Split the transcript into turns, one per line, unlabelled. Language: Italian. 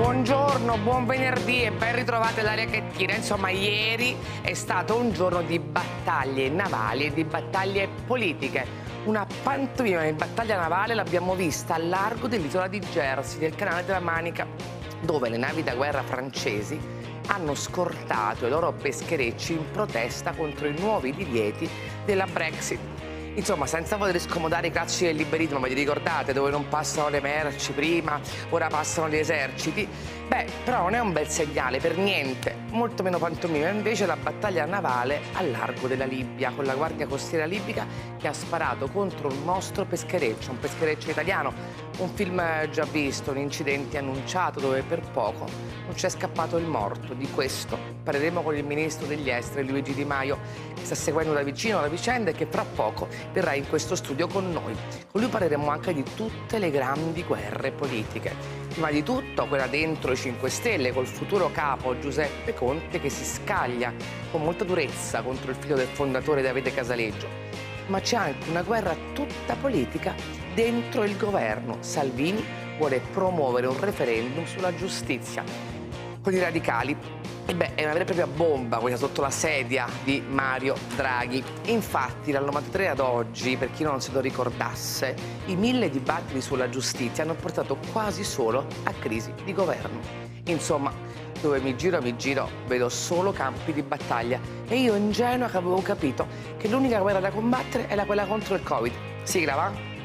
Buongiorno, buon venerdì e ben ritrovate l'aria che tira. Insomma, ieri è stato un giorno di battaglie navali e di battaglie politiche. Una pantomima di battaglia navale l'abbiamo vista a largo dell'isola di Jersey, del canale della Manica, dove le navi da guerra francesi hanno scortato i loro pescherecci in protesta contro i nuovi divieti della Brexit. Insomma, senza voler scomodare i classici del liberismo, ma vi ricordate, dove non passano le merci prima, ora passano gli eserciti? Beh, però non è un bel segnale per niente, molto meno pantomima invece la battaglia navale al largo della Libia, con la Guardia Costiera libica che ha sparato contro un nostro peschereccio, un peschereccio italiano. Un film già visto, un incidente annunciato dove per poco non c'è scappato il morto. Di questo parleremo con il ministro degli esteri Luigi Di Maio, che sta seguendo da vicino la vicenda e che fra poco verrà in questo studio con noi. Con lui parleremo anche di tutte le grandi guerre politiche. Prima di tutto quella dentro i 5 Stelle, col futuro capo Giuseppe Conte che si scaglia con molta durezza contro il figlio del fondatore Davide Casaleggio. Ma c'è anche una guerra tutta politica dentro il governo. Salvini vuole promuovere un referendum sulla giustizia con i radicali. E beh, è una vera e propria bomba questa sotto la sedia di Mario Draghi. Infatti, dal 93 ad oggi, per chi non se lo ricordasse, i 1000 dibattiti sulla giustizia hanno portato quasi solo a crisi di governo. Insomma, dove mi giro, vedo solo campi di battaglia. E io, ingenua, che avevo capito che l'unica guerra da combattere era quella contro il Covid. Sigla, va?